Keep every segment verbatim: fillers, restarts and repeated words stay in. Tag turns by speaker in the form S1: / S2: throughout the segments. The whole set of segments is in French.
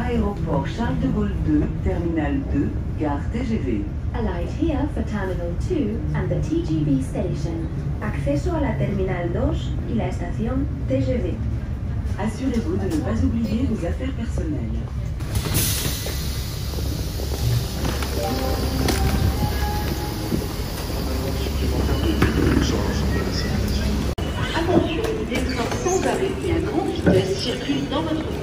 S1: Aéroport Charles de Gaulle deux, Terminal deux, Gare T G V.
S2: Alight here for Terminal two and the T G V station. Acceso a la Terminal dos y la estación T G V.
S1: Assurez-vous de ne pas oublier vos affaires personnelles.
S3: Attention, des trains sans arrêt et à grande vitesse circulent dans votre gare.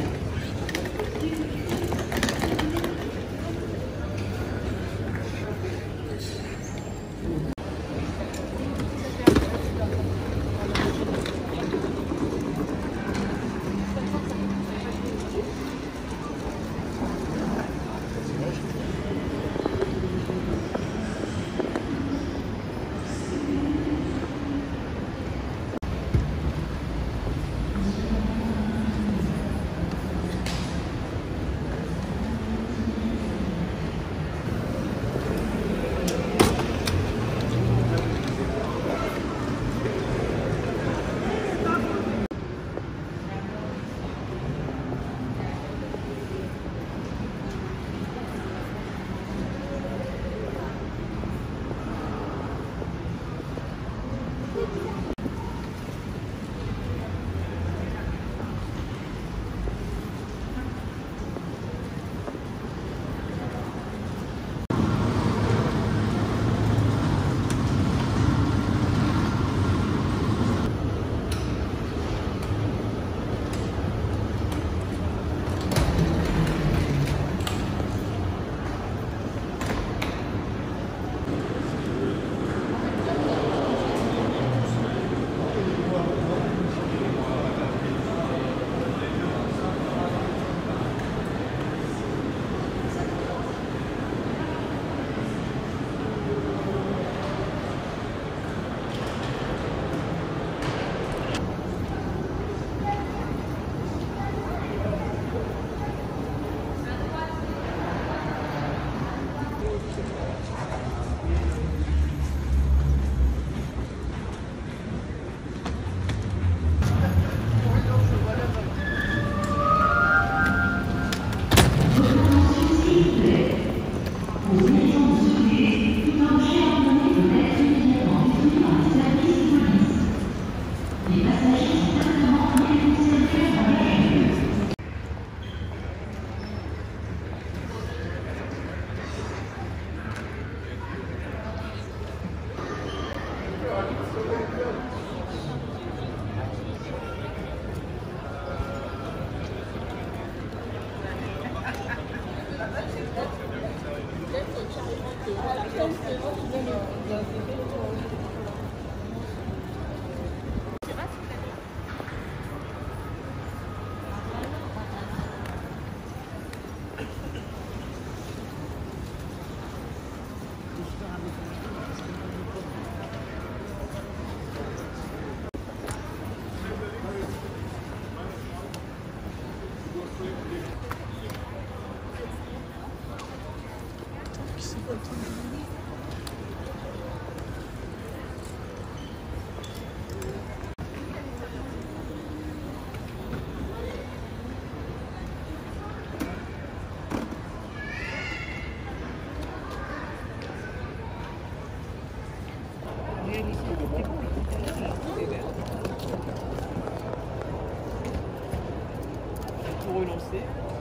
S4: Pour relancer.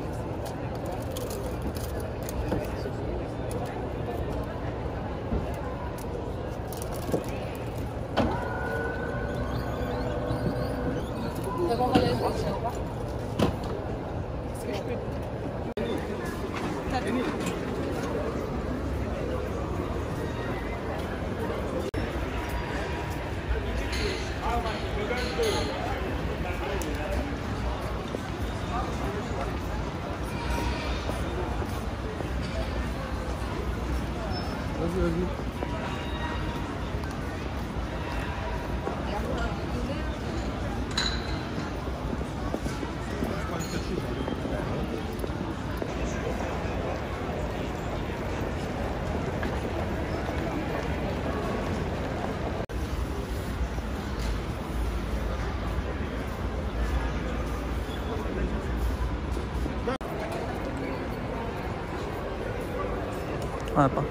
S5: D'abord, on va aller voir. Est-ce que je peux...
S4: Vas-y, vas-y.
S5: Ouais, pas.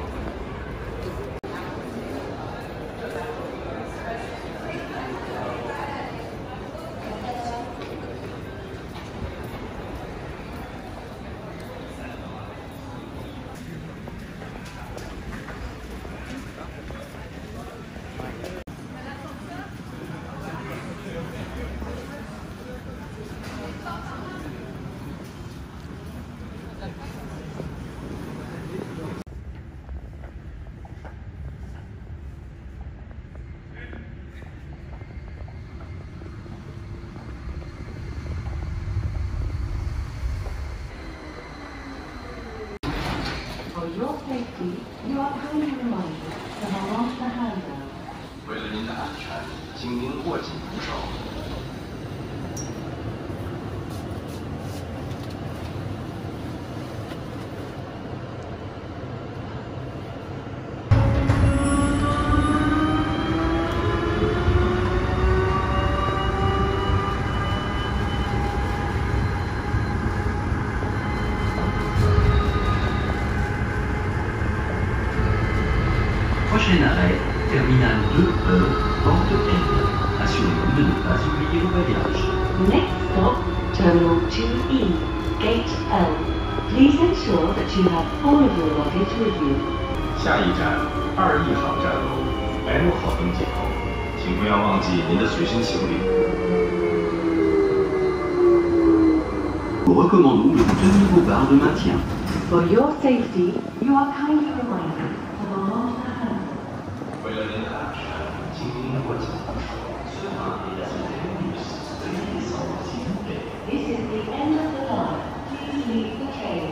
S2: For your safety, you are kindly reminded to hold on to the handrail.
S6: 为了您的安全，请您握紧扶手。
S7: Prochain arrêt, terminal deux E, porte N. Assurez-vous de ne pas oublier vos bagages.
S2: Next stop, Terminal two E, Gate L. Please ensure that you have all of your luggage with you.
S6: 下一站二 E 航站楼 M 号登机口，请不要忘记您的随身行李。
S7: Nous recommandons de vous tenir aux barres de maintien.
S2: For your safety, you are kindly reminded to hold on to the handrail.
S6: 为了您的安全，请您握紧扶手。Ce train est la seule bus. Veuillez descendre s'il vous plaît.
S2: This is the end of the line. Please leave the train.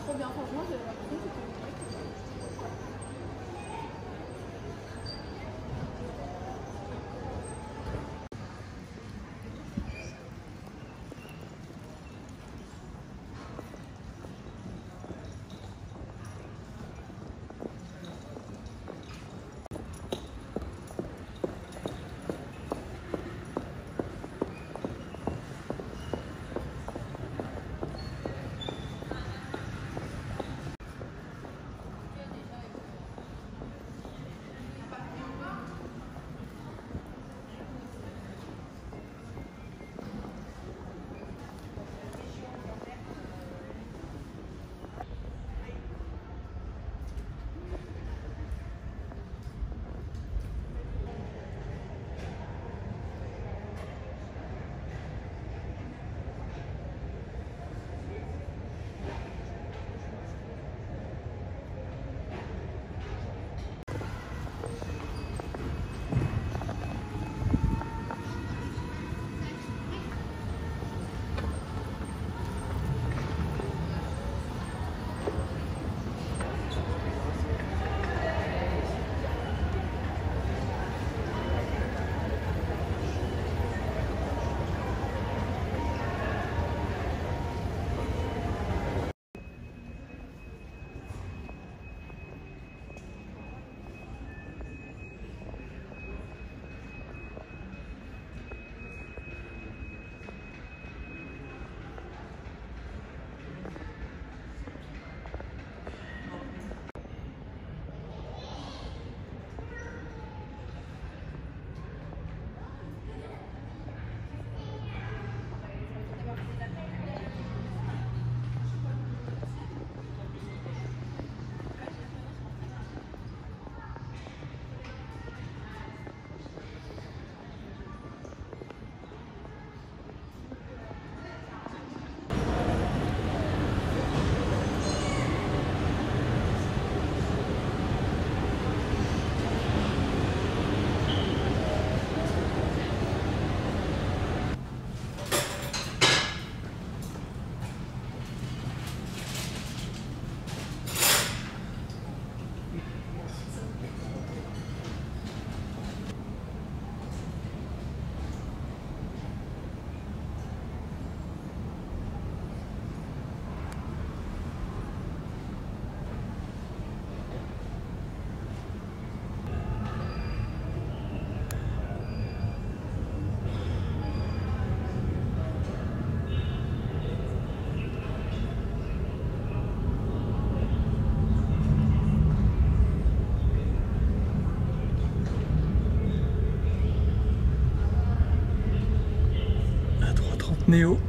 S4: trop bien, franchement, j'ai l'impression que c'était
S5: Néo.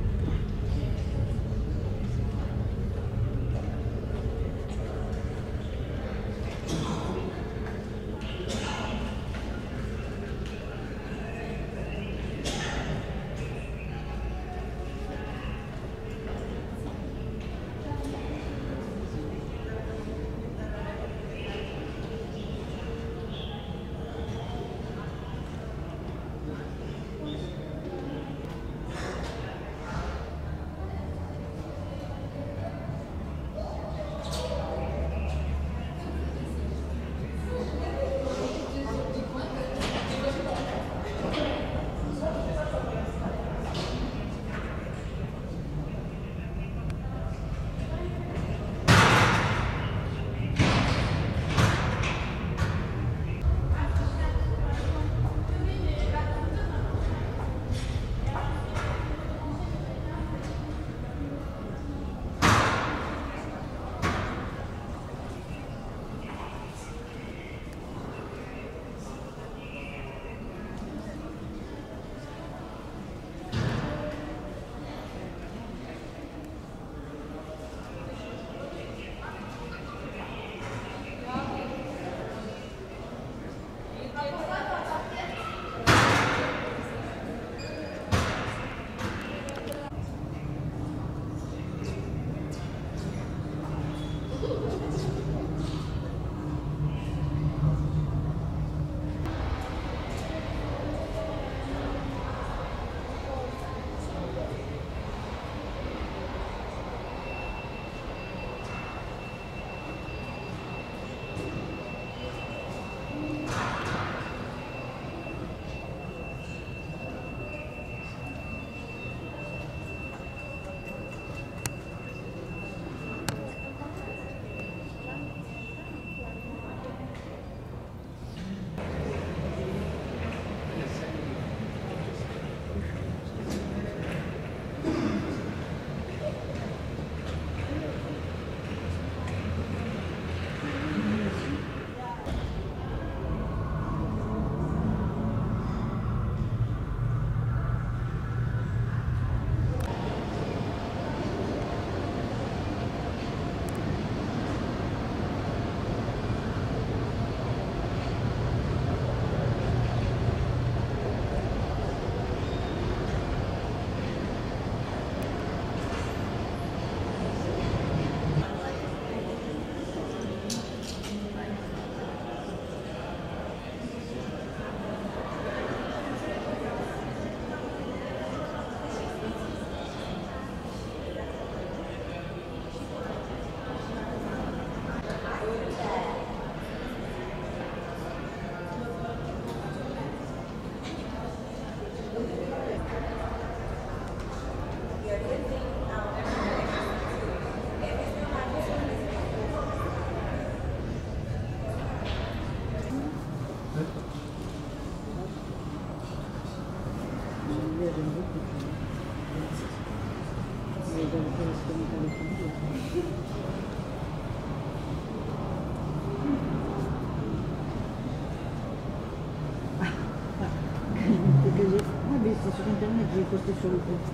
S8: Ah, mais c'est sur internet, j'ai posté sur le compte.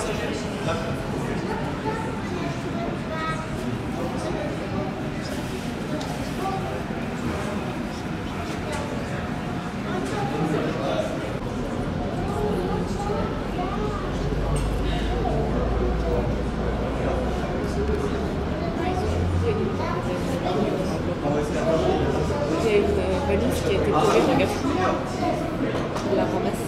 S8: Il y a une valise qui a été collée, regarde. On la ramasse.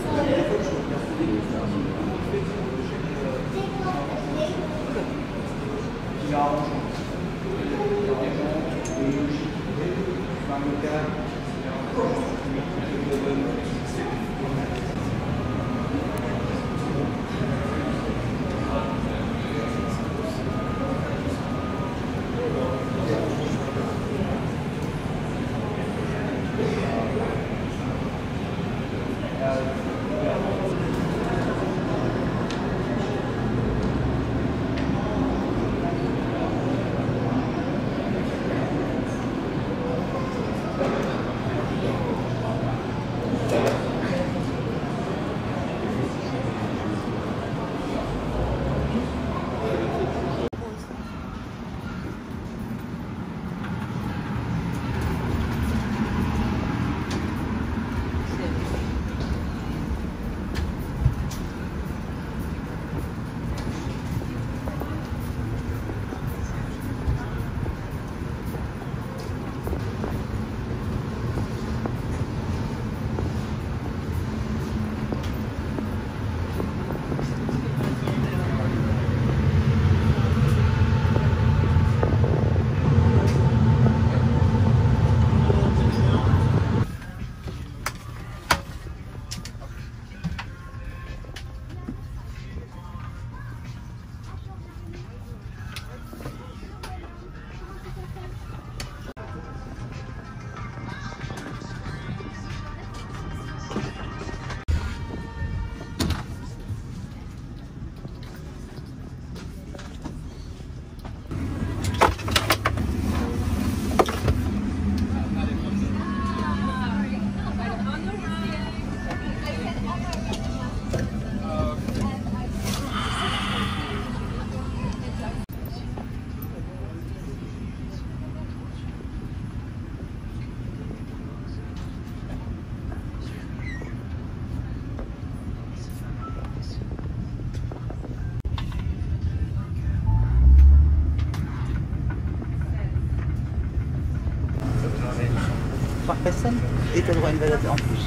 S9: Par personne et tu as droit à une valise en plus.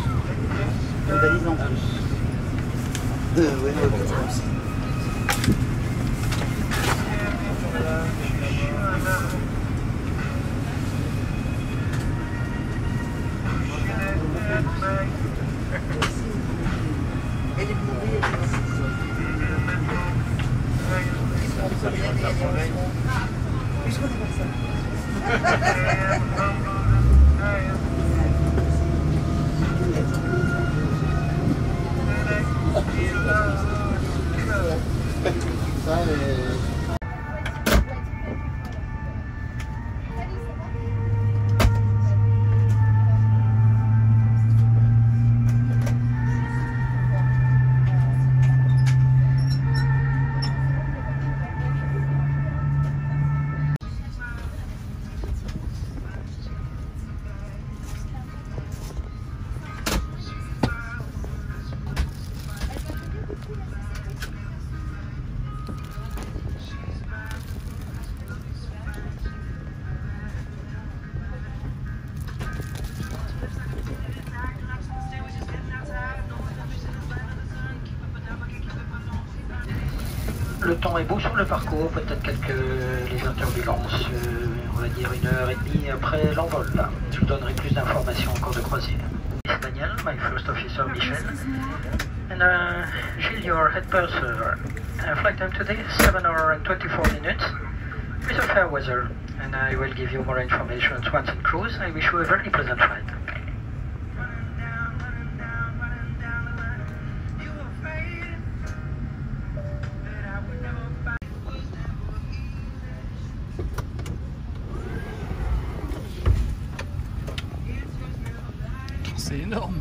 S9: Une valise en plus. Euh, ouais, ouais, ouais.
S10: Le temps est beau sur le parcours, peut-être quelques légères turbulences, euh, on va dire une heure et demie après l'envol. Je vous donnerai plus d'informations en cours de croisière. Daniel, my first officer Michel, and uh, Gilles, your head purser. Uh, flight time today, seven hours and twenty-four minutes, with a fair weather, and I will give you more information once in cruise. I wish you a very pleasant flight.
S5: C'est énorme.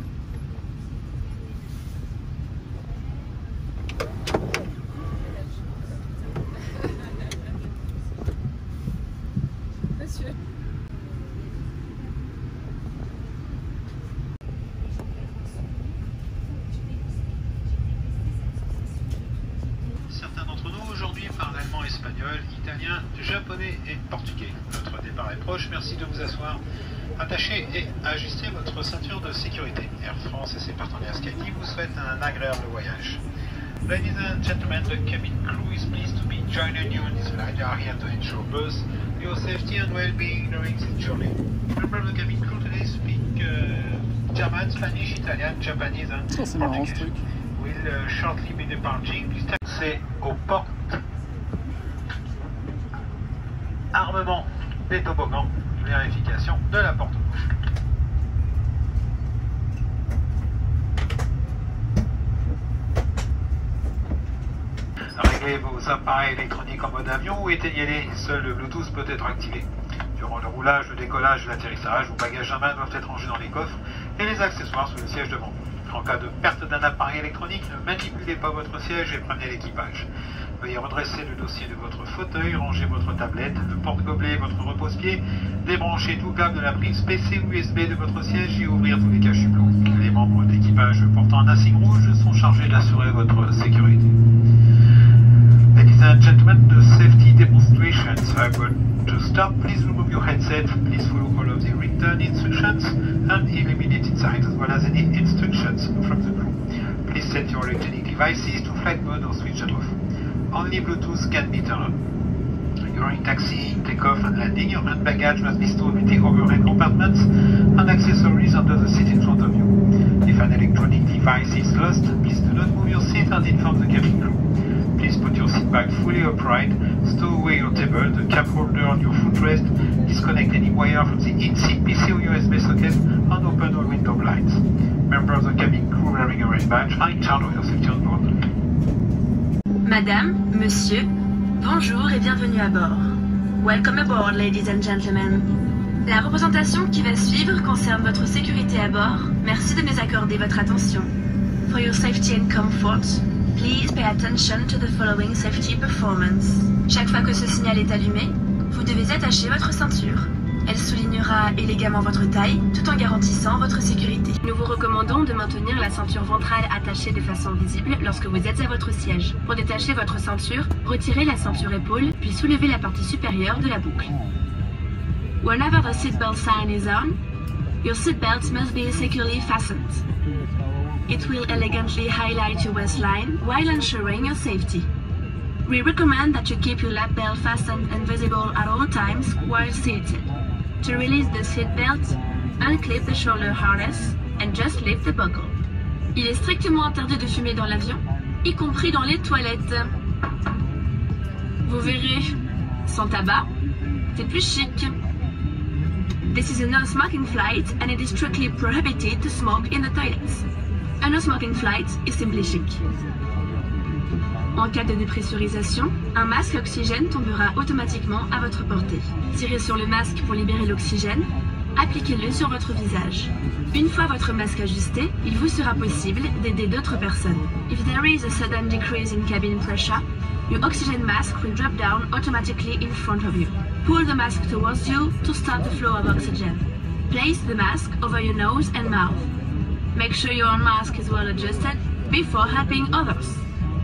S11: espagnol, italien, japonais et portugais. Notre départ est proche, merci de vous asseoir. Attachez et ajustez votre ceinture de sécurité. Air France et ses partenaires Skyteam vous souhaitent un agréable voyage. Ladies and gentlemen, the cabin crew is pleased to be joining you on this flight. They are here to ensure both your safety and well-being during this journey. Remember, the cabin crew today speak uh, German, Spanish, Italian, Japanese and
S5: Ça, c'est marrant, ce
S11: Portuguese.
S5: truc.
S11: Will uh, shortly be departing. C'est aux portes. Armement des toboggans. Vérification de la porte gauche. Réglez vos appareils électroniques en mode avion ou éteignez-les. Seul le Bluetooth peut être activé. Durant le roulage, le décollage et l'atterrissage, vos bagages à main doivent être rangés dans les coffres et les accessoires sous le siège devant vous. En cas de perte d'un appareil électronique, ne manipulez pas votre siège et prenez l'équipage. Veuillez redresser le dossier de votre fauteuil, ranger votre tablette, le porte-gobelet, votre repose-pied, débrancher tout câble de la prise P C ou U S B de votre siège et ouvrir tous les cache-hublots. Les membres d'équipage portant un insigne rouge sont chargés d'assurer votre sécurité. Ladies and gentlemen, the safety demonstrations are going to stop. Please remove your headset. Please follow all of the written instructions and illuminated signs, as well as any instructions from the crew. Please set your electronic devices to flight mode or switch them off. Only Bluetooth can be turned on. During taxiing, takeoff and landing, your hand baggage must be stored with the overhead compartments and accessories under the seat in front of you. If an electronic device is lost, please do not move your seat and inform the cabin crew. Please put your seat back fully upright, stow away your table, the cup holder on your footrest, disconnect any wire from the in-seat P C or U S B socket, and open all window blinds. Members of the cabin crew wearing a red badge are in charge of your safety on board.
S12: Madame, Monsieur, bonjour et bienvenue à bord. Welcome aboard, ladies and gentlemen. La représentation qui va suivre concerne votre sécurité à bord. Merci de nous accorder votre attention. For your safety and comfort, please pay attention to the following safety performance. Chaque fois que ce signal est allumé, vous devez attacher votre ceinture. Elle soulignera élégamment votre taille tout en garantissant votre sécurité. Nous vous recommandons de maintenir la ceinture ventrale attachée de façon visible lorsque vous êtes à votre siège. Pour détacher votre ceinture, retirez la ceinture épaule puis soulevez la partie supérieure de la boucle. Whenever the seatbelt sign is on, your seatbelt must be securely fastened. It will elegantly highlight your waistline while ensuring your safety. We recommend that you keep your lap belt fastened and visible at all times while seated. To release the seatbelt, unclip the shoulder harness and just lift the buckle. Il est strictement interdit de fumer dans l'avion, y compris dans les toilettes. Vous verrez, sans tabac, c'est plus chic. This is a no-smoking flight and it is strictly prohibited to smoke in the toilets. A no-smoking flight is simply chic. En cas de dépressurisation, un masque oxygène tombera automatiquement à votre portée. Tirez sur le masque pour libérer l'oxygène, appliquez-le sur votre visage. Une fois votre masque ajusté, il vous sera possible d'aider d'autres personnes. If there is a sudden decrease in cabin pressure, your oxygen mask will drop down automatically in front of you. Pull the mask towards you to stop the flow of oxygen. Place the mask over your nose and mouth. Make sure your mask is well adjusted before helping others.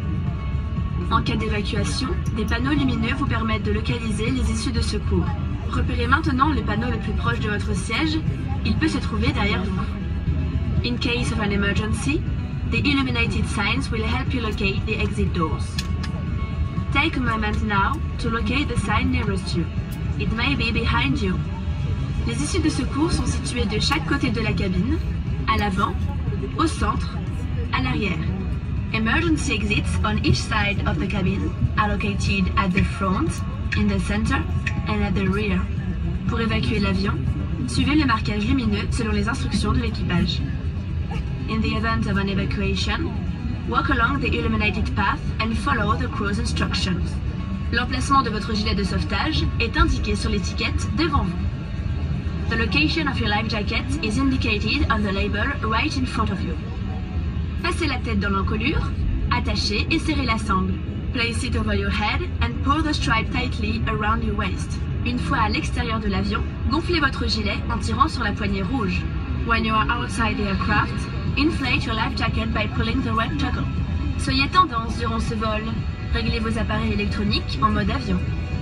S12: En cas d'évacuation, des panneaux lumineux vous permettent de localiser les issues de secours. Repérez maintenant le panneau le plus proche de votre siège, il peut se trouver derrière vous. In case of an emergency, the illuminated signs will help you locate the exit doors. Take a moment now to locate the sign nearest you. It may be behind you. Les issues de secours sont situées de chaque côté de la cabine, à l'avant, au centre, à l'arrière. Emergency exits on each side of the cabin are located at the front, in the center, and at the rear. Pour évacuer l'avion, suivez le marquage lumineux selon les instructions de l'équipage. In the event of an evacuation, walk along the illuminated path and follow the crew's instructions. L'emplacement de votre gilet de sauvetage est indiqué sur l'étiquette devant vous. The location of your life jacket is indicated on the label right in front of you. Passez la tête dans l'encolure, attachez et serrez la sangle. Place it over your head and pull the stripe tightly around your waist. Une fois à l'extérieur de l'avion, gonflez votre gilet en tirant sur la poignée rouge. When you are outside the aircraft, inflate your life jacket by pulling the red toggle. Soyez tendance durant ce vol. Réglez vos appareils électroniques en mode avion.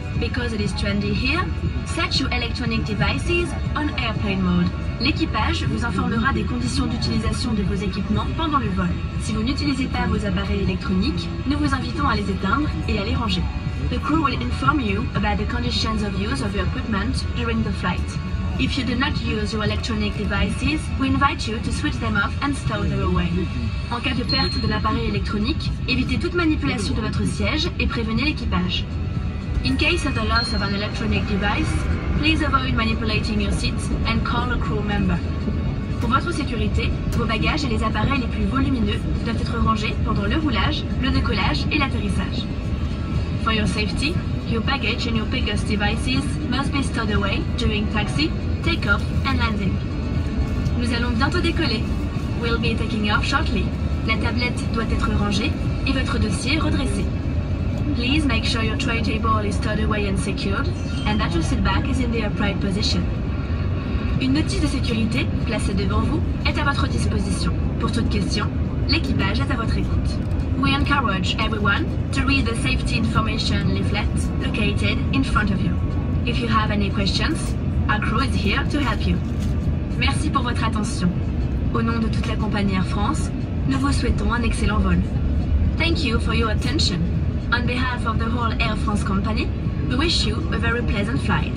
S12: Because it is trendy here, set your electronic devices on airplane mode. L'équipage vous informera des conditions d'utilisation de vos équipements pendant le vol. Si vous n'utilisez pas vos appareils électroniques, nous vous invitons à les éteindre et à les ranger. The crew will inform you about the conditions of use of your equipment during the flight. If you do not use your electronic devices, we invite you to switch them off and stow them away. En cas de perte de l'appareil électronique, évitez toute manipulation de votre siège et prévenez l'équipage. In case of the loss of an electronic device, please avoid manipulating your seats and call a crew member. Pour votre sécurité, vos bagages et les appareils les plus volumineux doivent être rangés pendant le roulage, le décollage et l'atterrissage. For your safety, your baggage and your biggest devices must be stowed away during taxi, take-off and landing. Nous allons bientôt décoller. We'll be taking off shortly. La tablette doit être rangée et votre dossier redressé. Please make sure your tray table is stowed away and secured, and that your seat back is in the upright position. Une notice de sécurité placée devant vous est à votre disposition. Pour toute question, l'équipage est à votre écoute. We encourage everyone to read the safety information leaflet located in front of you. If you have any questions, our crew is here to help you. Merci pour votre attention. Au nom de toute la compagnie Air France, nous vous souhaitons un excellent vol. Thank you for your attention. On behalf of the whole Air France company, we wish you a very pleasant flight.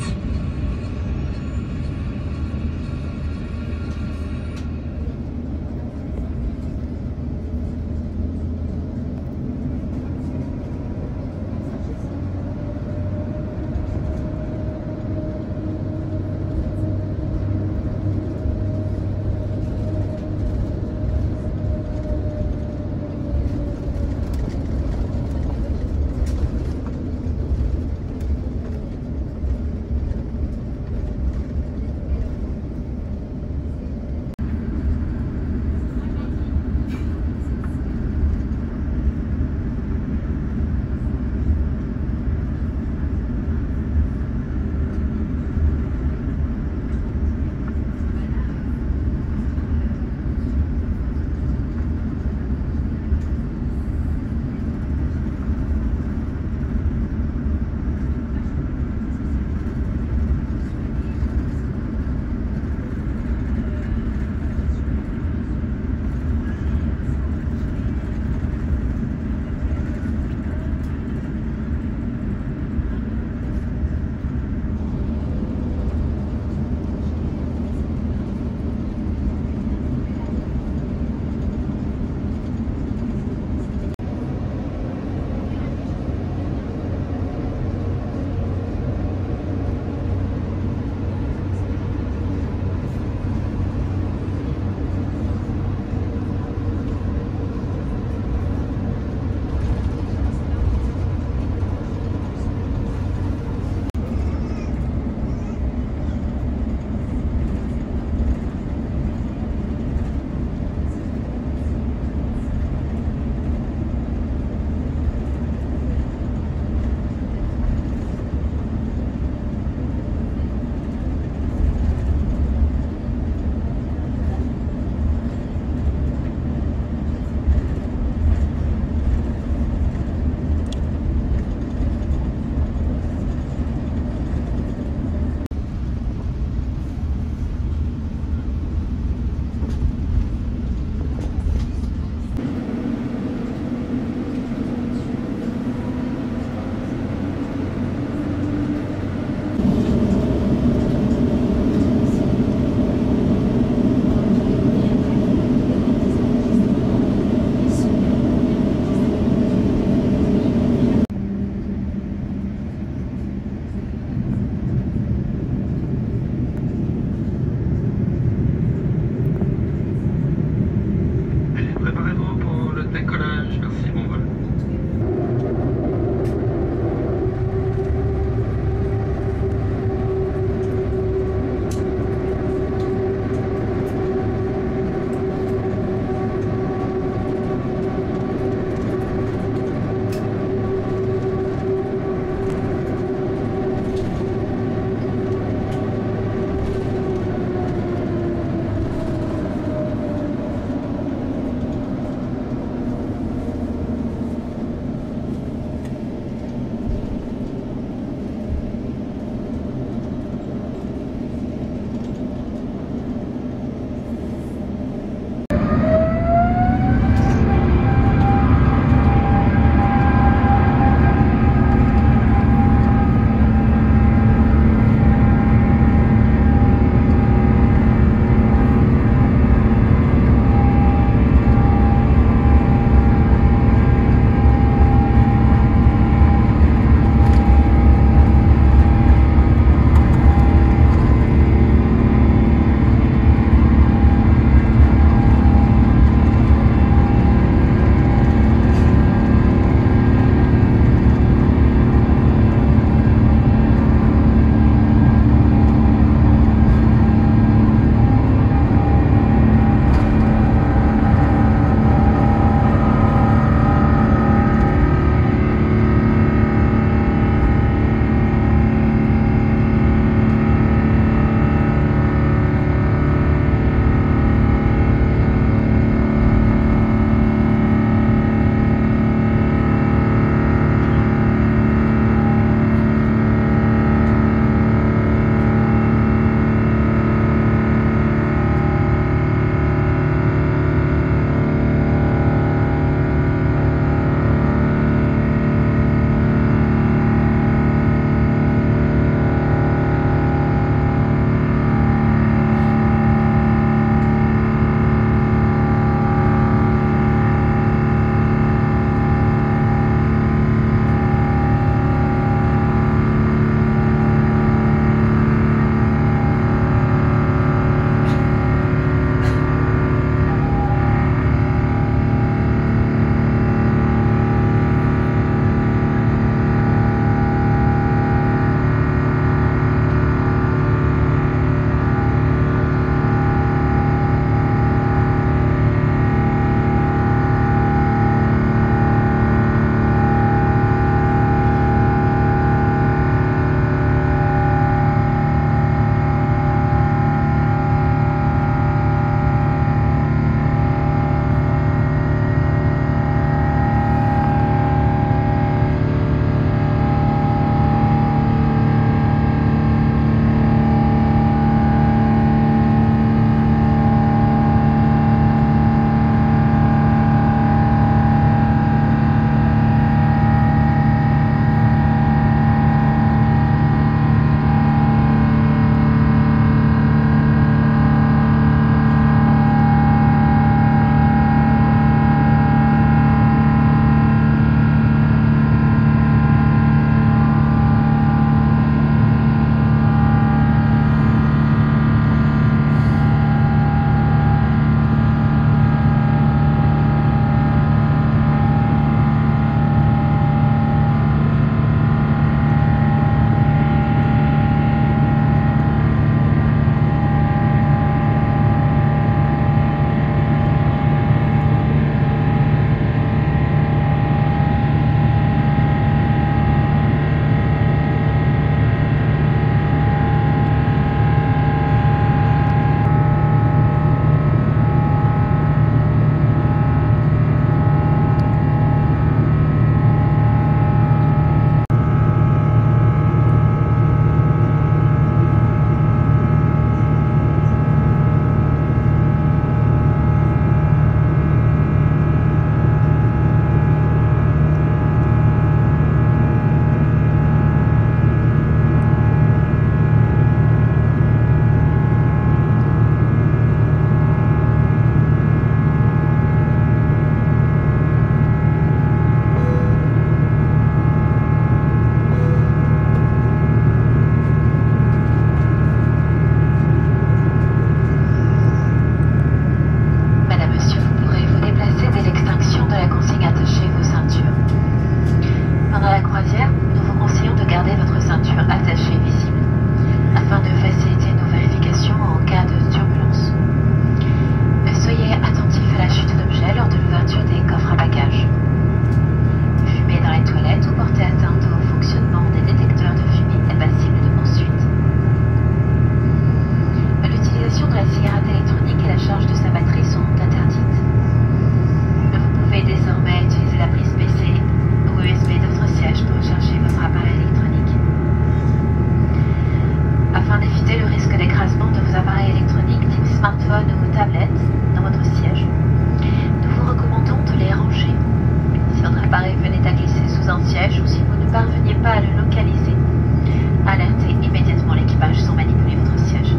S13: siège ou si vous ne parveniez pas à le localiser, alertez immédiatement l'équipage sans manipuler votre siège.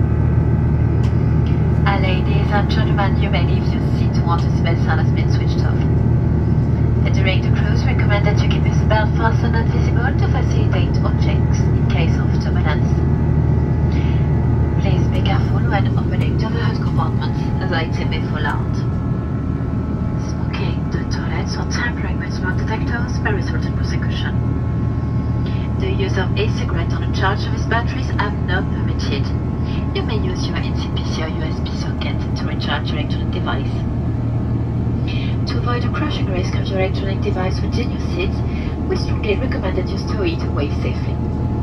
S13: Uh, ladies and gentlemen, you may leave your seat once the seatbelt sign has been switched off. Uh, during the cruise, we recommend that you keep your seatbelt fastened and visible to facilitate objects in case of turbulence. Please be careful when opening the overhead compartments as items may fall out. Smoking the toilets or tampering with smoke detectors may result in prosecution. The use of e-cigarettes on a charged service batteries are not permitted. You may use your N C P C or U S B socket to recharge your electronic device. To avoid a crushing risk of your electronic device within your seat, we strongly recommend that you stow it away safely.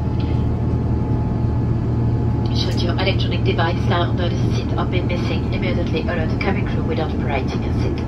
S13: Should your electronic device lie under the seat or be missing, immediately alert the cabin crew without operating your seat.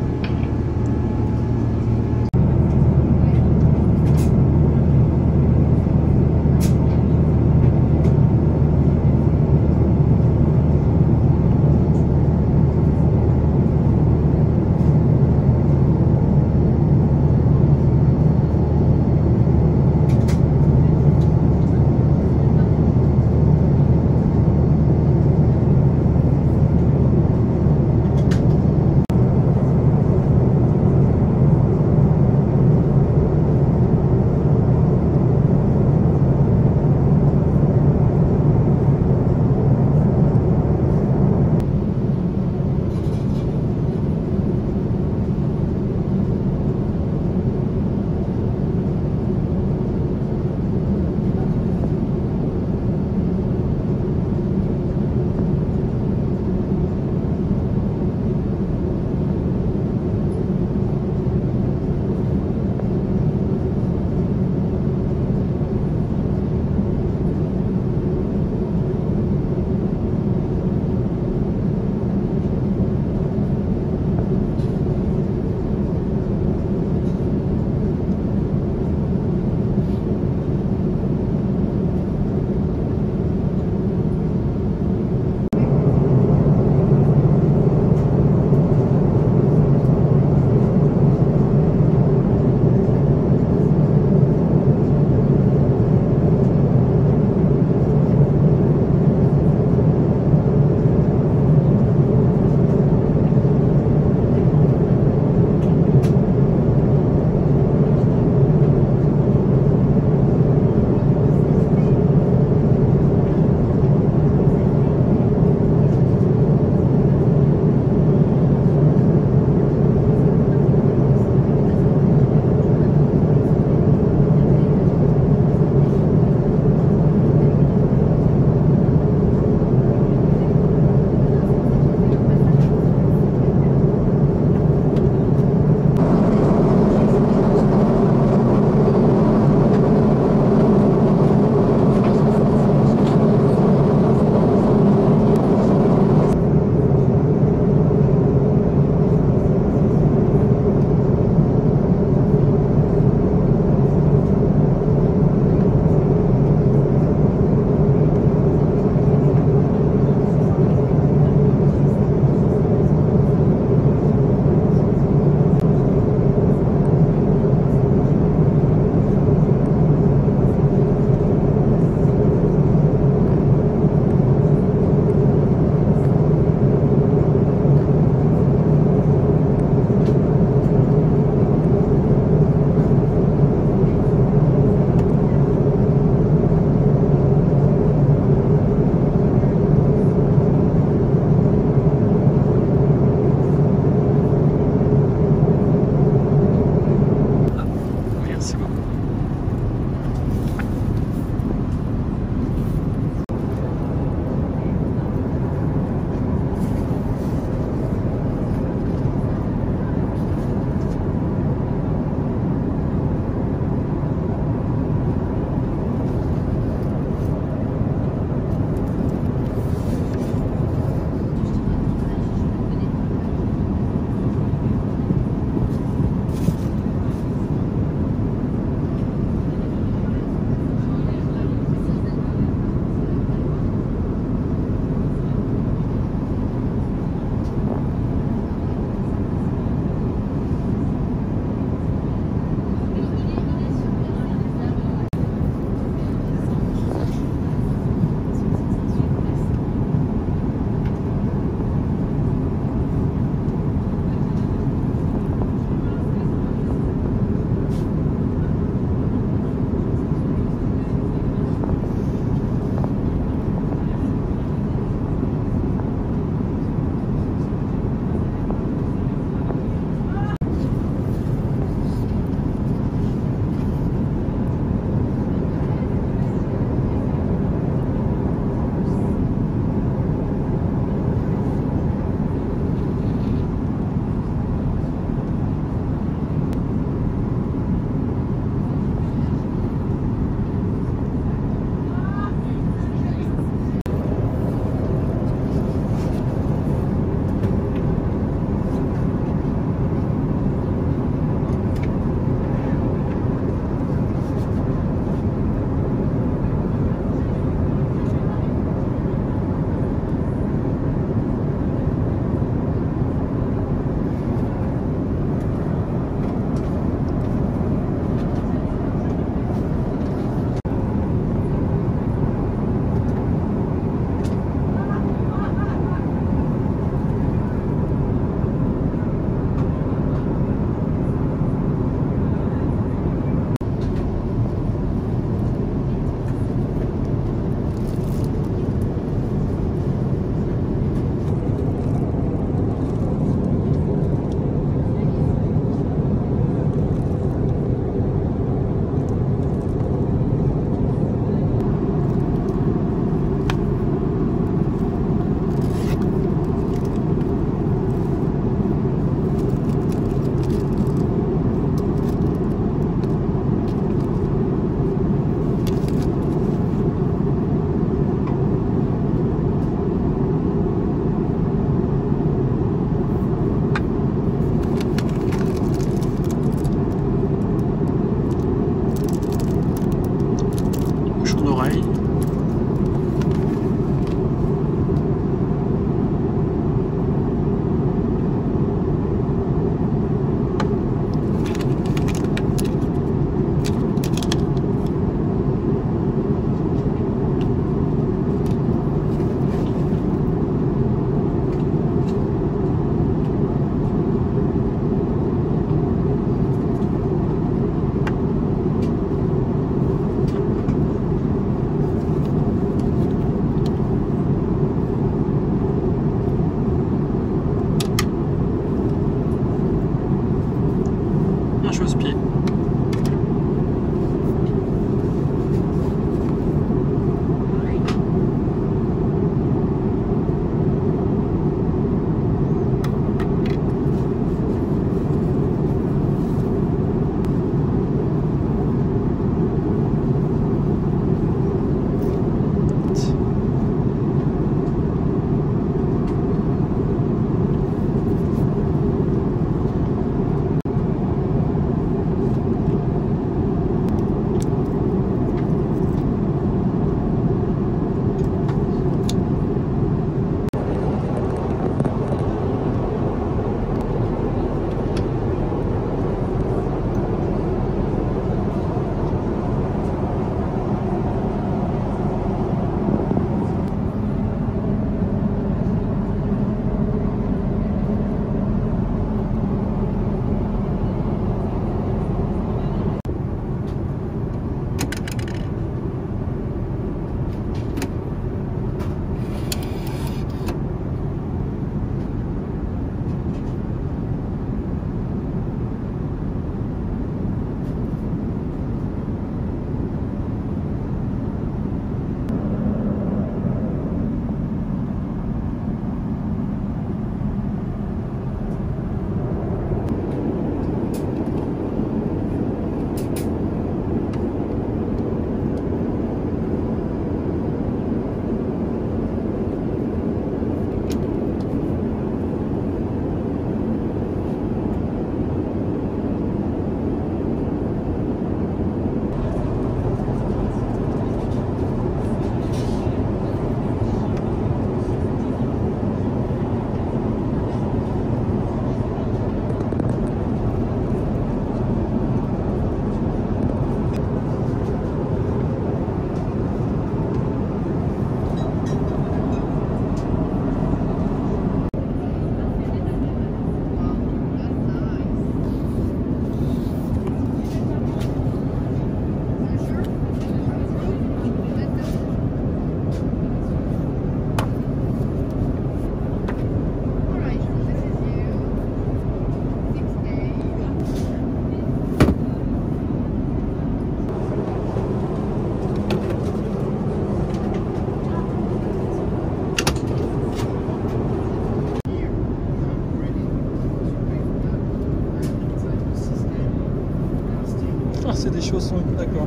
S5: chaussons, d'accord.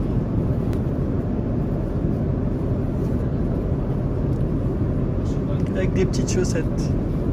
S5: Avec des petites chaussettes.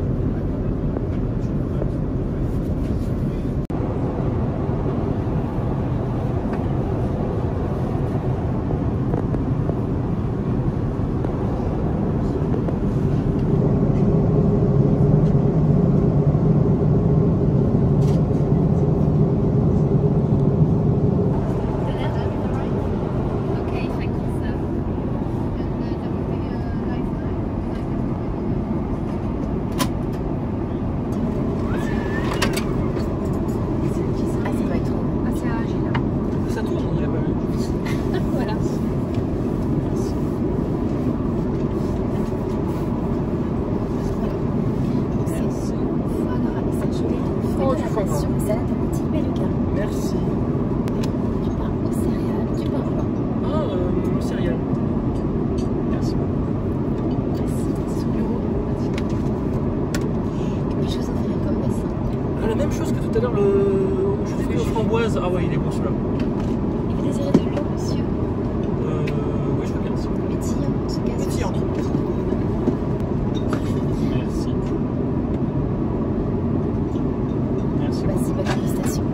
S5: Merci.
S4: Du pain aux céréales, du pain blanc.
S5: Ah, euh, céréales. Merci.
S4: Merci, son bureau. Quelque chose à faire comme bassin.
S5: Ah, la même chose que tout à l'heure, le je fais aux framboises. Ah ouais, il est bon celui-là.
S4: Et vous désirez de l'eau, monsieur?
S5: Euh, oui, je veux bien ça.
S4: Pétillant, en tout cas.
S5: Pétillant. Merci. Merci.
S4: Vas-y, bonne dégustation.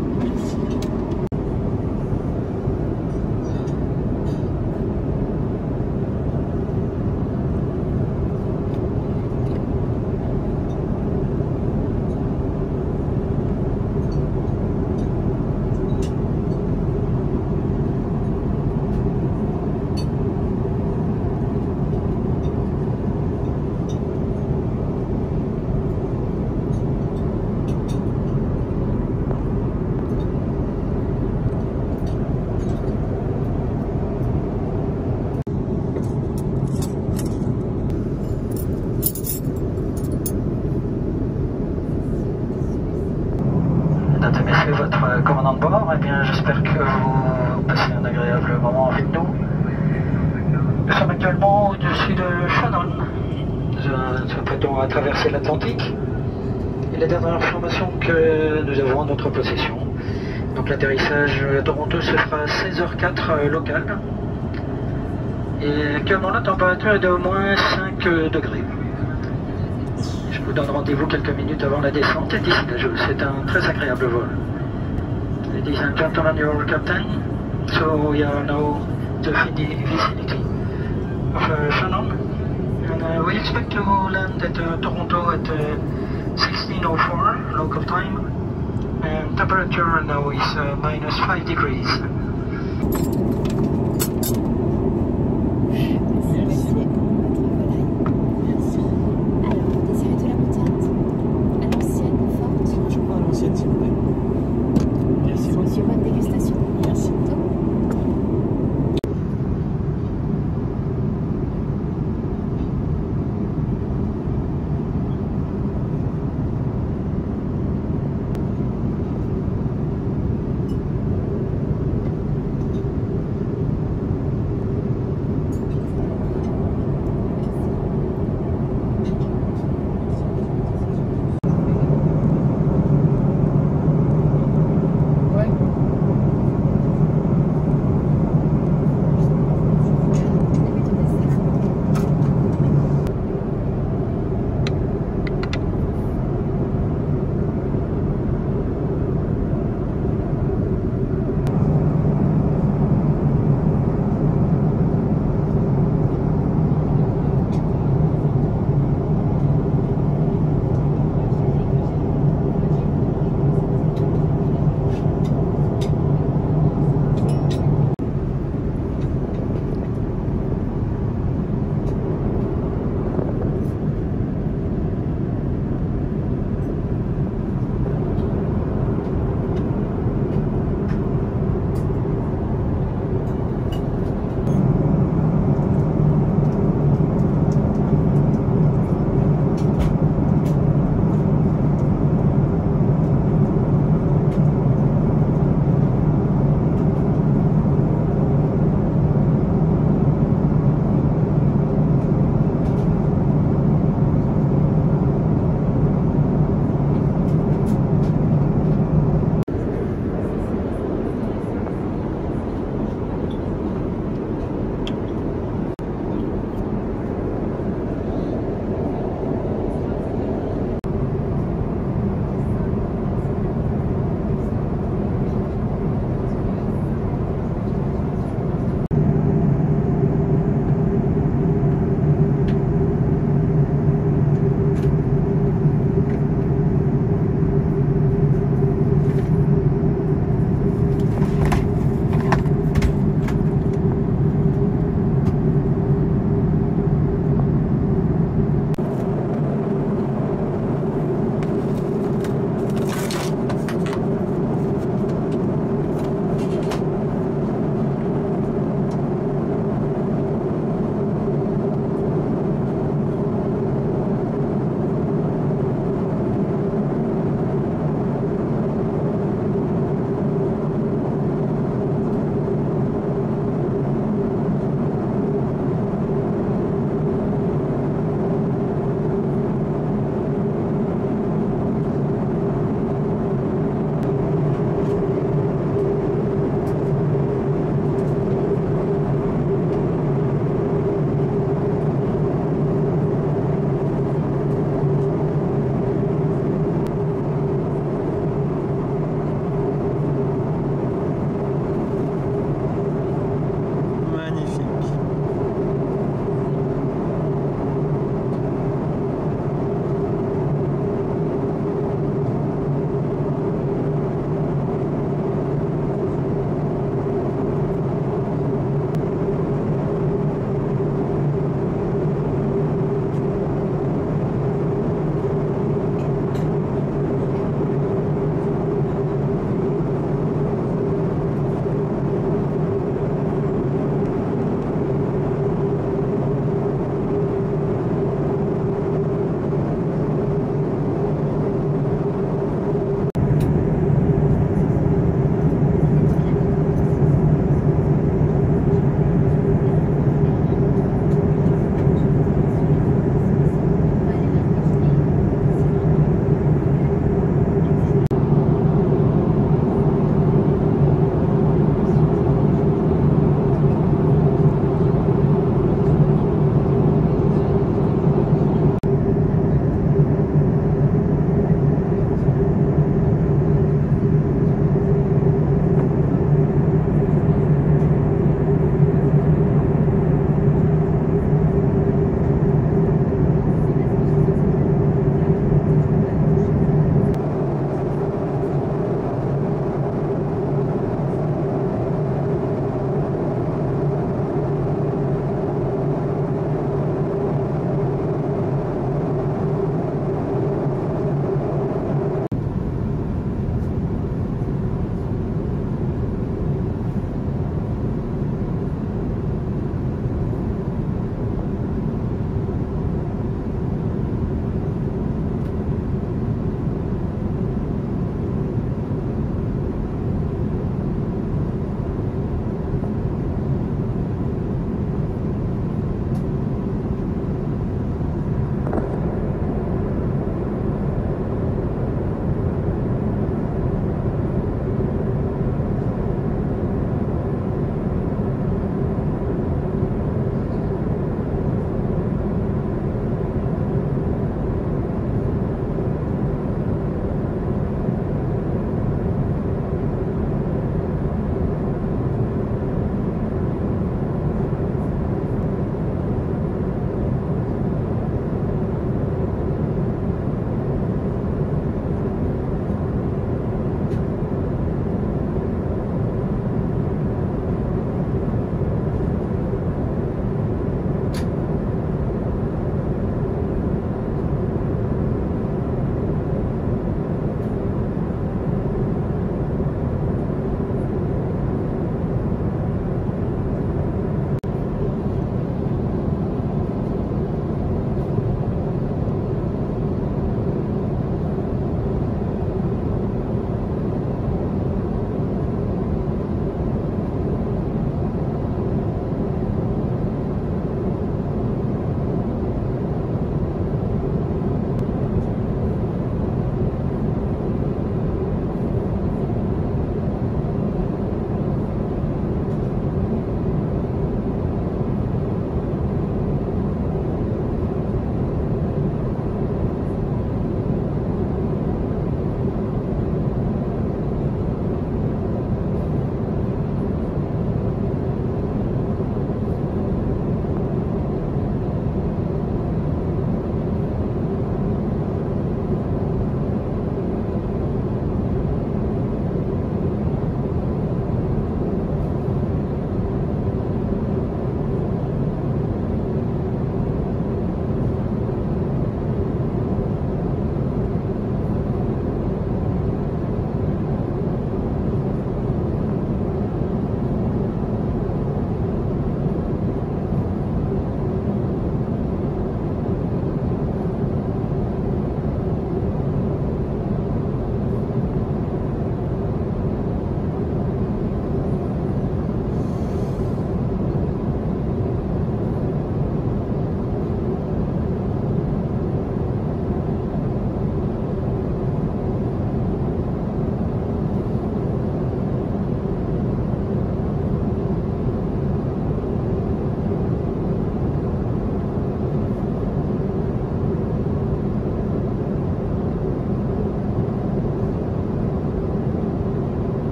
S10: Mesdames et messieurs, votre commandant de bord, eh bien, j'espère que vous passez un agréable moment avec nous. Nous sommes actuellement au-dessus de Shannon. Nous nous apprêtons à traverser l'Atlantique. Et la dernière information que nous avons en notre possession. Donc l'atterrissage à Toronto se fera à seize heures quatre local. Et actuellement la température est de moins cinq degrés. Je vous donne rendez-vous quelques minutes avant la descente et d'ici là, c'est un très agréable vol. Ladies and gentlemen, your captain. So we are now the vicinity of uh, Shannon. And uh, we expect to land at uh, Toronto at uh, sixteen oh four local time. And temperature now is uh, minus five degrees.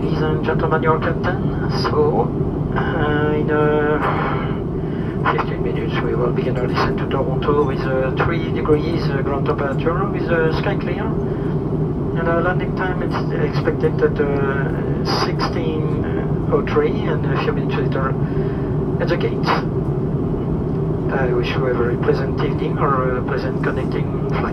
S10: Ladies and gentlemen, your captain. So, uh, in uh, fifteen minutes we will begin our descent to Toronto with uh, three degrees uh, ground temperature, with uh, sky clear. And our landing time is expected at uh, sixteen oh three, and a few minutes later at the gate. I wish you a very pleasant evening or a pleasant connecting flight.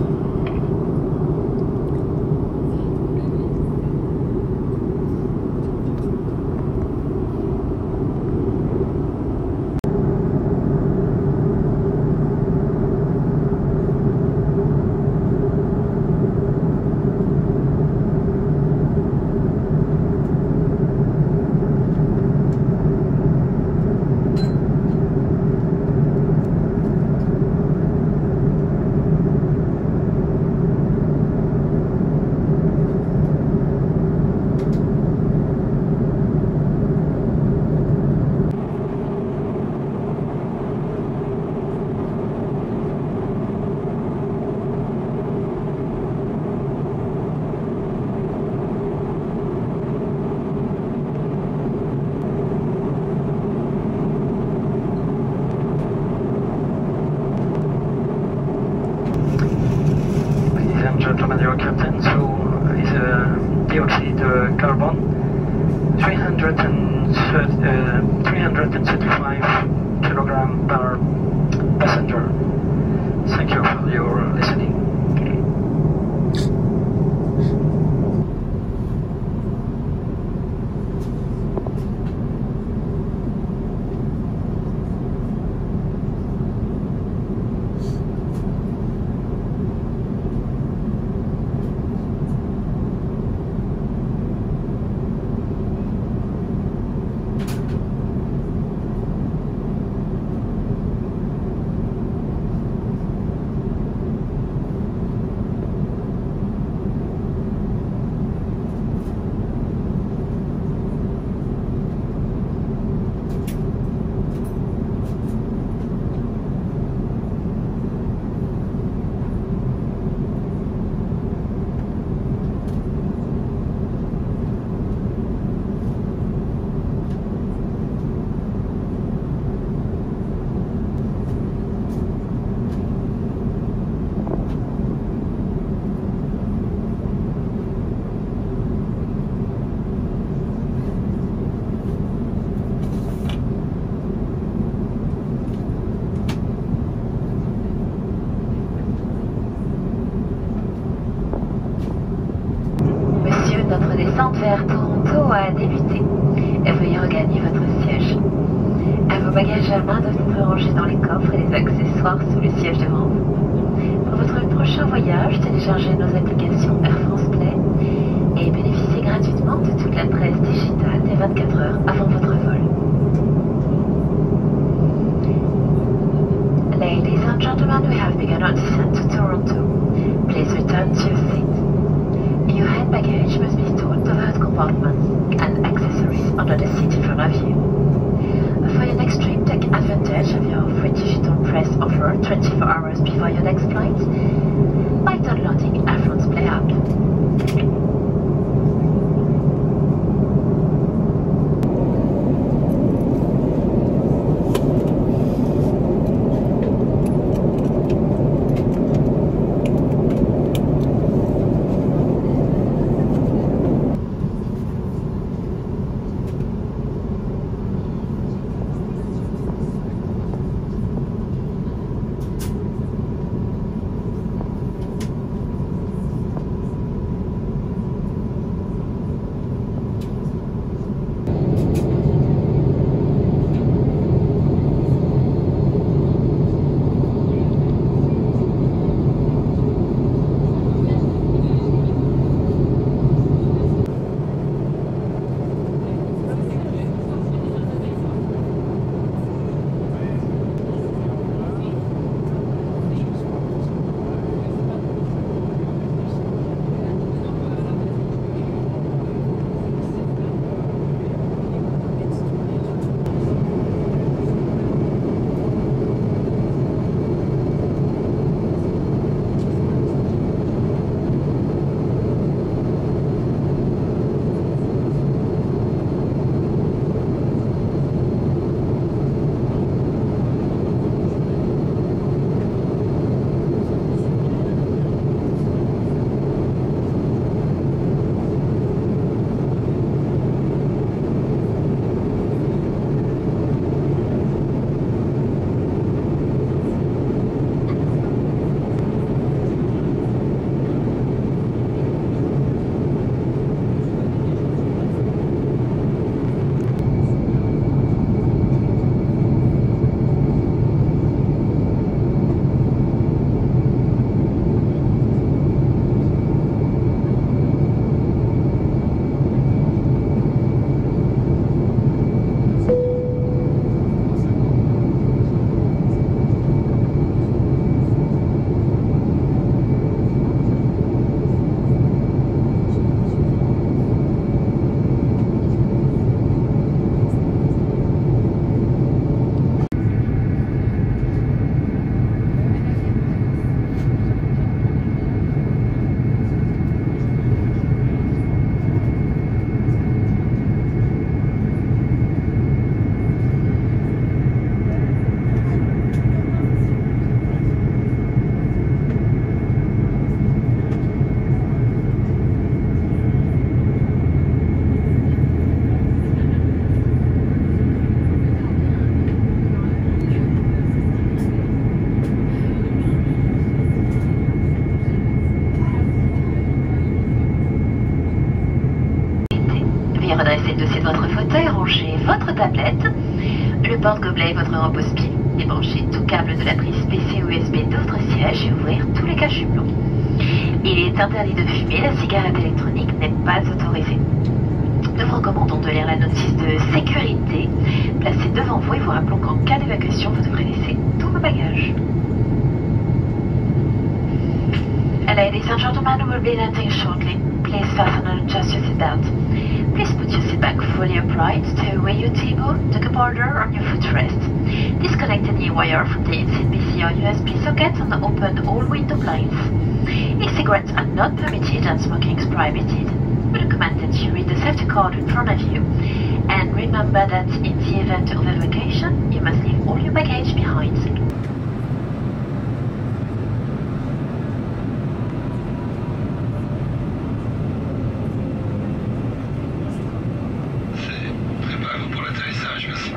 S10: Gentlemen, your captain, so is a dioxide uh, carbon three hundred thirty-five kilogram per passenger. Thank you for your listening.
S13: Notre descente vers Toronto a débuté et veuillez regagner votre siège. À vos bagages à main doivent être rangés dans les coffres et les accessoires sous le siège devant vous. Pour votre prochain voyage, téléchargez nos applications Air France Play et bénéficiez gratuitement de toute la presse digitale des vingt-quatre heures avant votre vol. Ladies and gentlemen, we have begun our descent to Toronto. Please return to your seat. Your hand baggage must be stored in the overhead compartments and accessories under the seat in front of you. For your next trip, take advantage of your free digital press offer twenty-four hours before your next flight by downloading Air France Play app. votre fauteuil, rangez votre tablette, le porte-gobelet et votre repose-pied. Débranchez tout câble de la prise P C ou U S B de votre siège et ouvrir tous les cachets-plombs. Il est interdit de fumer, la cigarette électronique n'est pas autorisée. Nous vous recommandons de lire la notice de sécurité placée devant vous et vous rappelons qu'en cas d'évacuation, vous devrez laisser tous vos bagages. Ladies and gentlemen, we will be landing shortly. Please fasten and adjust your seatbelt. Please put your seat back fully upright, stow away your table, the cup holder on your footrest. Disconnect any wire from the inside P C or U S B socket and open all window blinds. E-cigarettes are not permitted and smoking is prohibited. We recommend that you read the safety card in front of you. And remember that in the event of evacuation, you must leave all your baggage behind.
S6: Préparez-vous pour l'atterrissage, merci.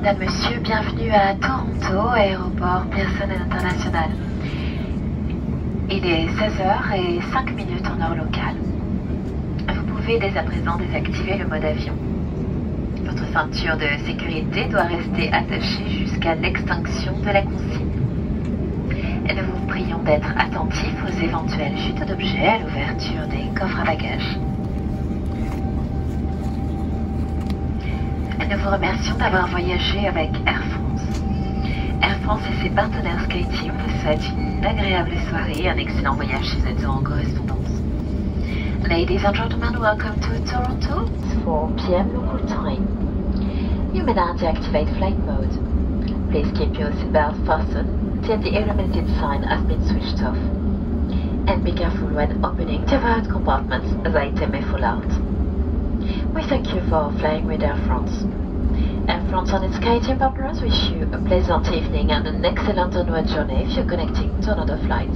S13: Mesdames, Messieurs, bienvenue à Toronto, aéroport Pearson International. Il est seize heures et cinq minutes en heure locale. Vous pouvez dès à présent désactiver le mode avion. Votre ceinture de sécurité doit rester attachée jusqu'à l'extinction de la consigne. Et nous vous prions d'être attentifs aux éventuelles chutes d'objets à l'ouverture des coffres à bagages. Nous vous remercions d'avoir voyagé avec Air France. Air France et ses partenaires SkyTeam vous souhaitent une agréable soirée et un excellent voyage si vous êtes en correspondance. Ladies and gentlemen, welcome to Toronto. It's four p m local time. You may now deactivate flight mode. Please keep your seatbelt fastened till the illuminated sign has been switched off. And be careful when opening the overhead compartments as items may fall out. We thank you for flying with Air France. Air France and its SkyTeam partners wish you a pleasant evening and an excellent onward journey if you're connecting to another flight.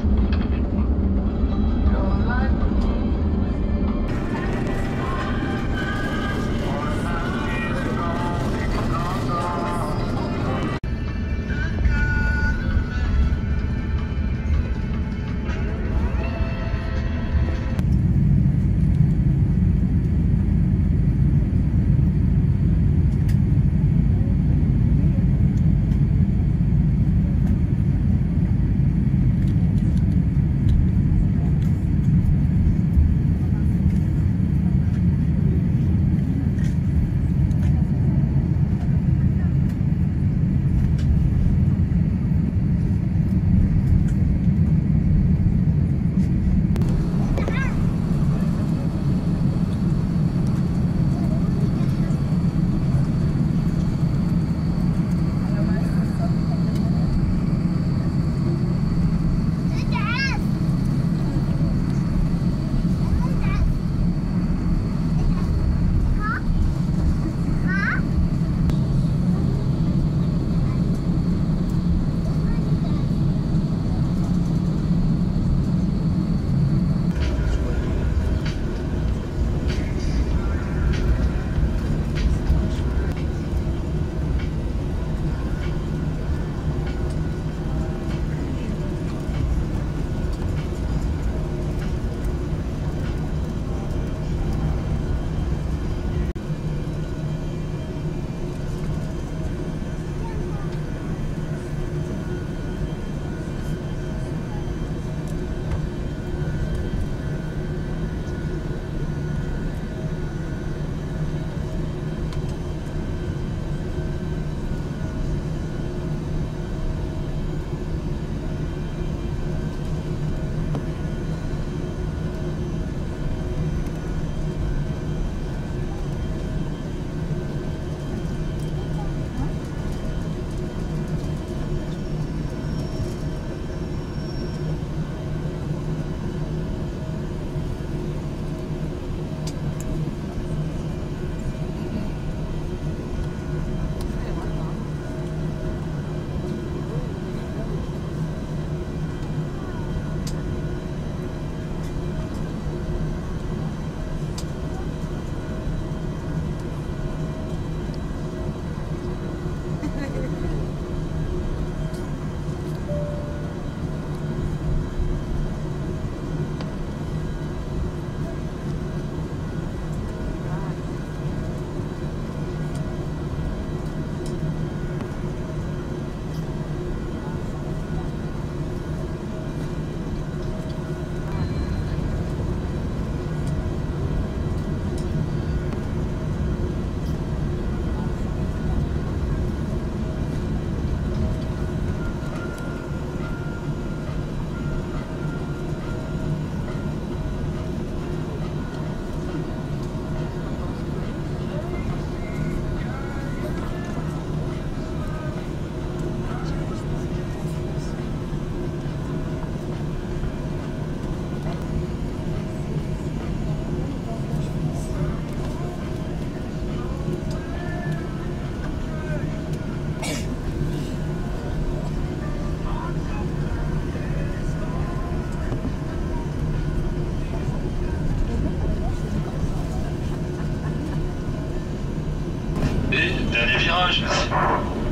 S14: Et dernier virage, merci.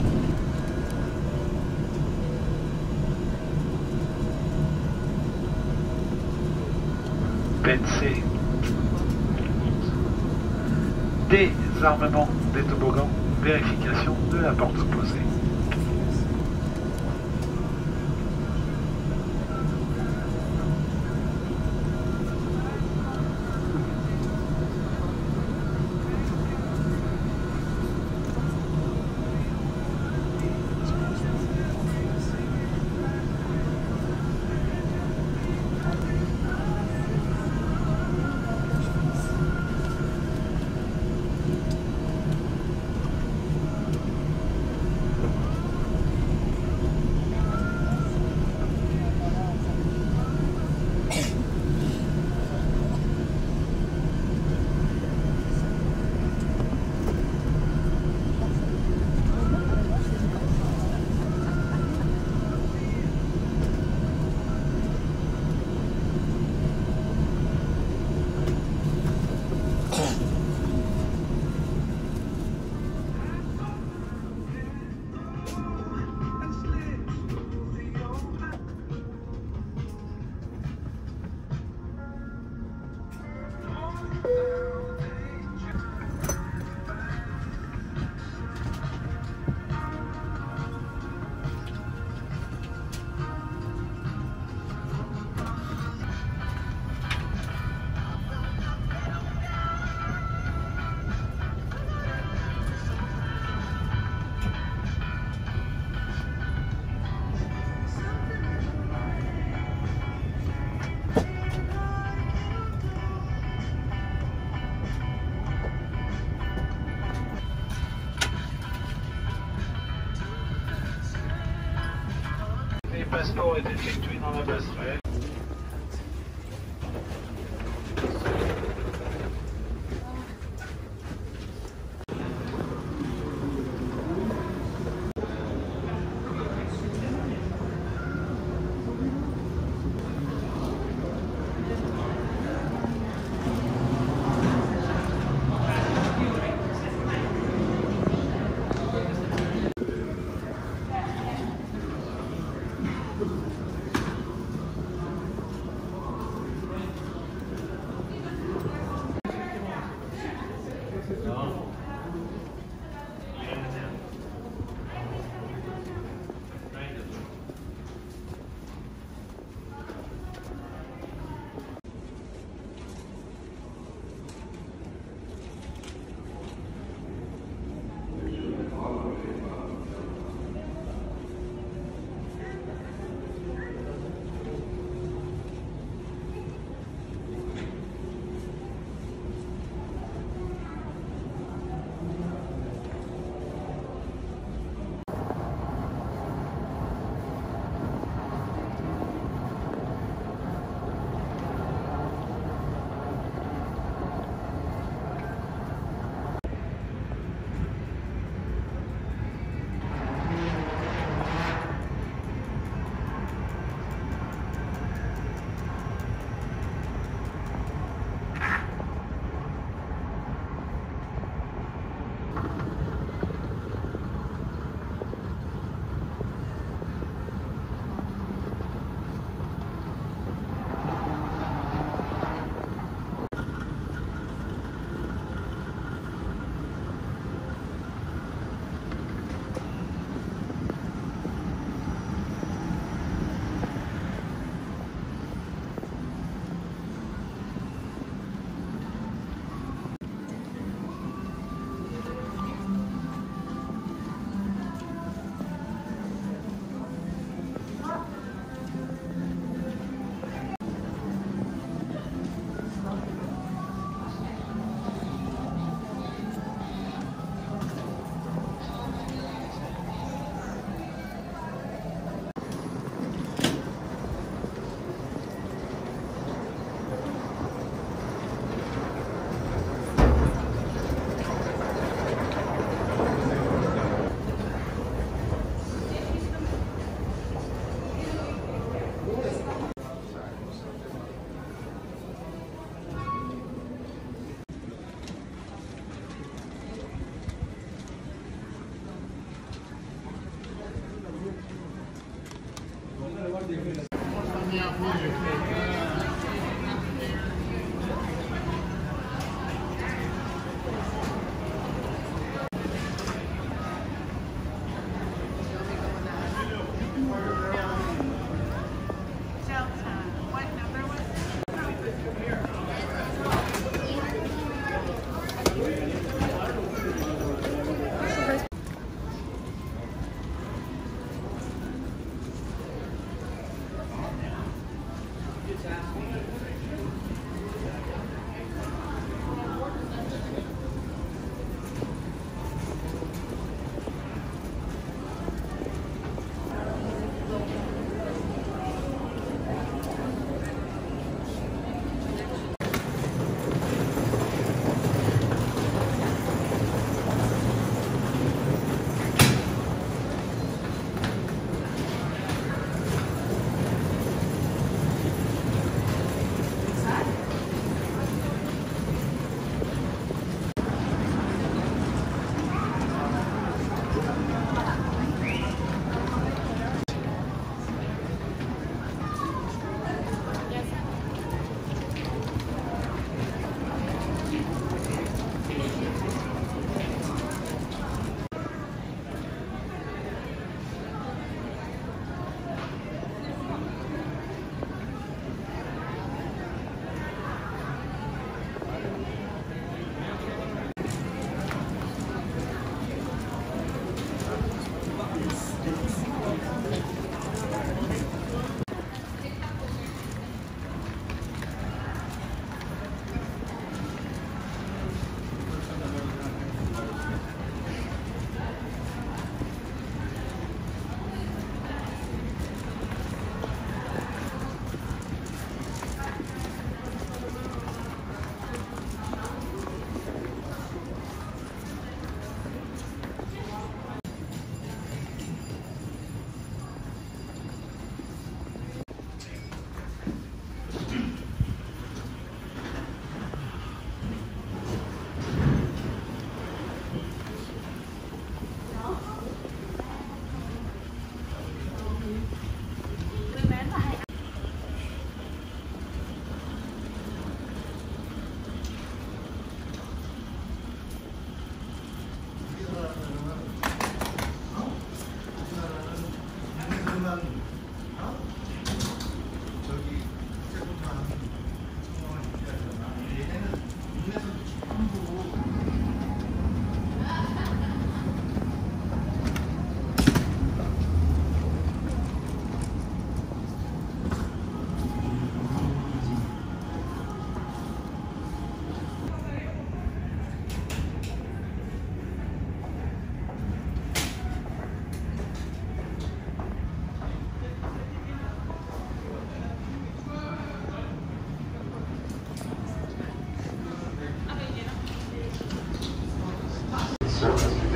S11: P N C. Désarmement des toboggans, vérification de la porte opposée. Le passeport est effectué dans la passerelle.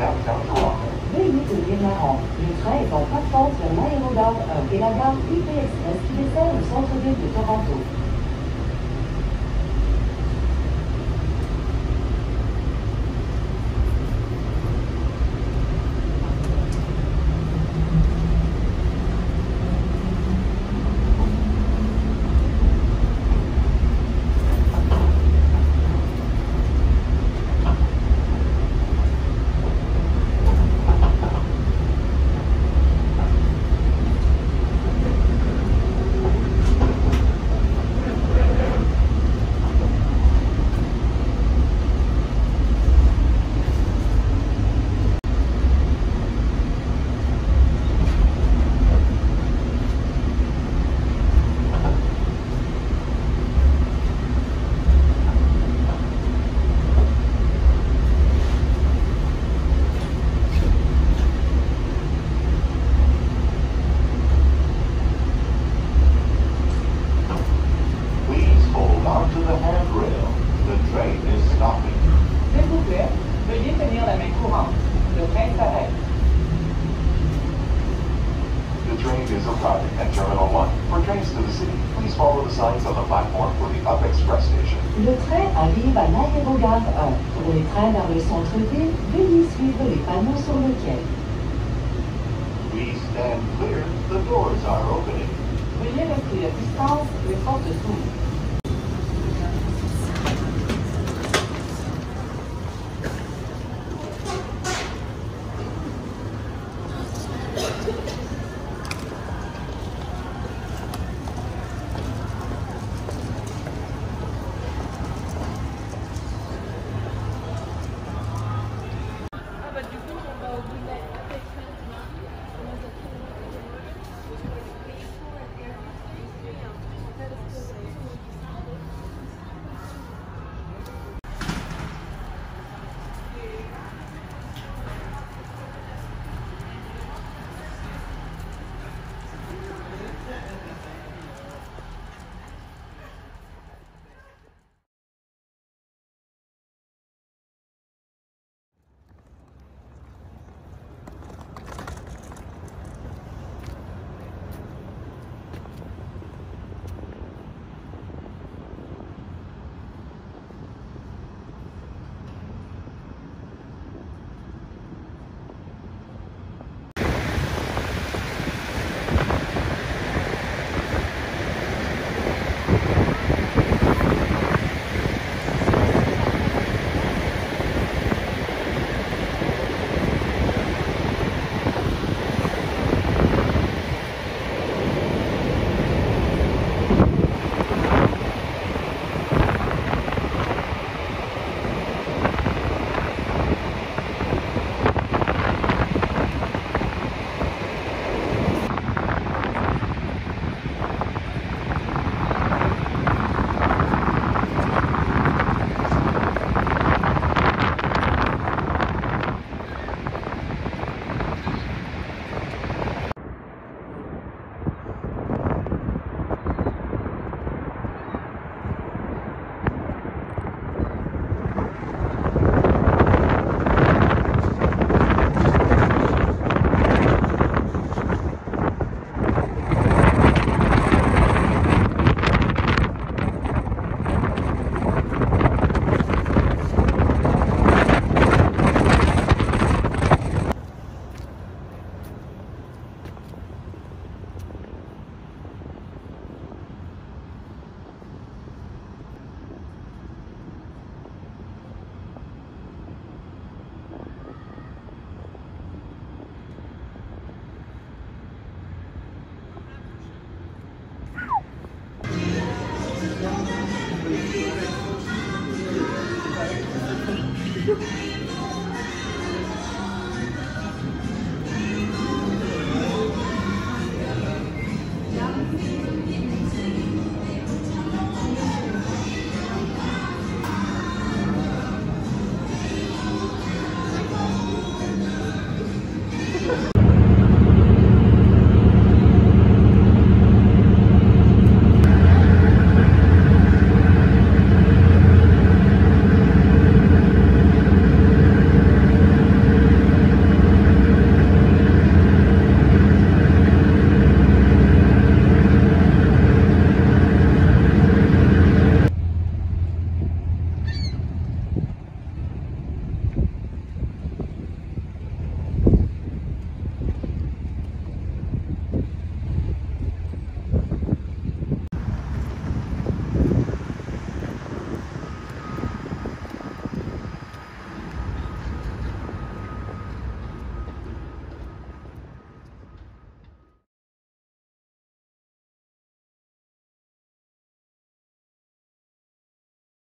S6: downtown Toronto.
S14: Veuillez tenir la rampe. Le train est en partance vers l'aérogare un et la gare U P Express qui dessert le centre-ville de Toronto. Le train arrive à l'aérogare un. Pour les trains vers le centre-ville, veuillez suivre les panneaux sur le quai.
S6: Please stand clear. The doors are opening.
S14: Veuillez rester à distance, les portes s'ouvrent.